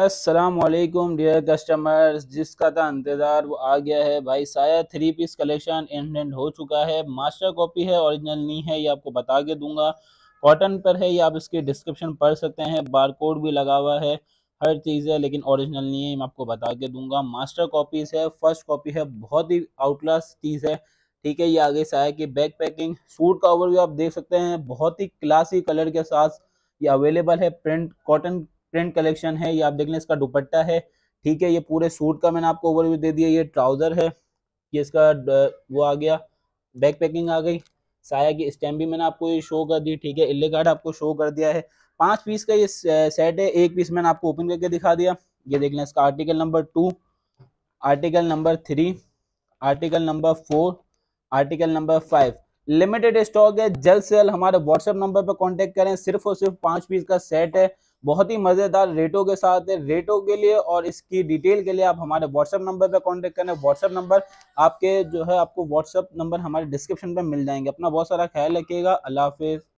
अस्सलामुअलैकुम dear customers, जिसका था इंतज़ार वो आ गया है भाई। साया 3 पीस कलेक्शन इंडेंट हो चुका है। मास्टर कॉपी है, ओरिजिनल नहीं है, ये आपको बता के दूंगा। कॉटन पर है, ये आप इसकी डिस्क्रिप्शन पढ़ सकते हैं, बारकोड भी लगा हुआ है, हर चीज़ है, लेकिन ओरिजिनल नहीं है, मैं आपको बता के दूंगा। मास्टर कॉपीज़ है, फर्स्ट कॉपी है, बहुत ही आउटक्लास चीज़ है। ठीक है, ये आगे साया की बैक पैकिंग, सूट का ओवरव्यू आप देख सकते हैं, बहुत ही क्लासी कलर के साथ ये अवेलेबल है। प्रिंट कॉटन प्रिंट कलेक्शन है, ये आप देख लें। इसका दुपट्टा है, ठीक है, ये पूरे सूट का मैंने आपको ओवरव्यू दे दिया। ये ट्राउजर है, ये इसका वो आ गया, बैक पैकिंग आ गई। साया की स्टैम्प भी मैंने आपको ये शो कर दी, ठीक है, इले कार्ड आपको शो कर दिया है। 5 पीस का ये सेट है, एक पीस मैंने आपको ओपन करके दिखा दिया। ये देख लें, इसका article number 2, article number 3, article number 4, article number 5। Limited stock है, जल्द से जल्द हमारे व्हाट्सएप नंबर पर कांटेक्ट करें। सिर्फ और सिर्फ 5 पीस का सेट है, बहुत ही मजेदार रेटों के साथ है। रेटों के लिए और इसकी डिटेल के लिए आप हमारे व्हाट्सएप नंबर पर कांटेक्ट करें। व्हाट्सएप नंबर आपके जो है, आपको व्हाट्सएप नंबर हमारे डिस्क्रिप्शन पर मिल जाएंगे। अपना बहुत सारा ख्याल रखिएगा। अल्लाह हाफिज।